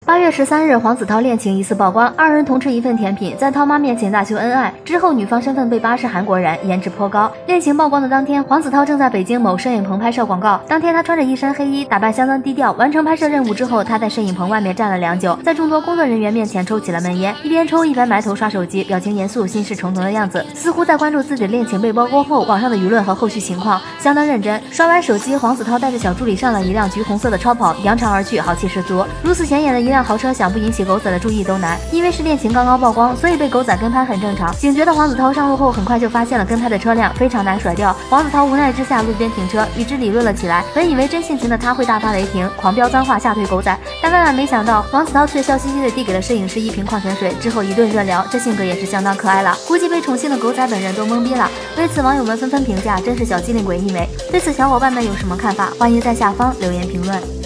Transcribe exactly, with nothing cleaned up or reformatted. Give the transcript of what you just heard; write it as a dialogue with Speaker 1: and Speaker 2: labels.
Speaker 1: 八月十三日，黄子韬恋情疑似曝光，二人同吃一份甜品，在涛妈面前大秀恩爱。之后，女方身份被扒是韩国人，颜值颇高。恋情曝光的当天，黄子韬正在北京某摄影棚拍摄广告。当天他穿着一身黑衣，打扮相当低调。完成拍摄任务之后，他在摄影棚外面站了良久，在众多工作人员面前抽起了闷烟，一边抽一边埋头刷手机，表情严肃、心事重重的样子，似乎在关注自己的恋情被曝光后网上的舆论和后续情况，相当认真。刷完手机，黄子韬带着小助理上了一辆橘红色的超跑，扬长而去，豪气十足。如此显眼的一辆豪车，想不引起狗仔的注意都难。因为是恋情刚刚曝光，所以被狗仔跟拍很正常。警觉的黄子韬上路后，很快就发现了跟拍的车辆，非常难甩掉。黄子韬无奈之下，路边停车，与之理论了起来。本以为真性情的他会大发雷霆，狂飙脏话吓退狗仔，但万万没想到，黄子韬却笑嘻嘻的递给了摄影师一瓶矿泉水，之后一顿热聊，这性格也是相当可爱了。估计被宠幸的狗仔本人都懵逼了。为此，网友们纷纷评价，真是小机灵鬼一枚。对此，小伙伴们有什么看法？欢迎在下方留言评论。